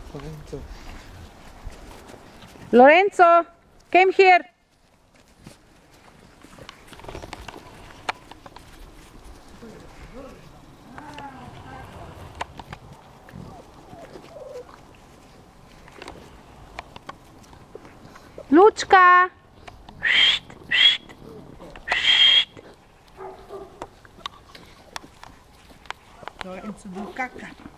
Lorenzo. Lorenzo, come here. Luczka. Lorenzo do caca.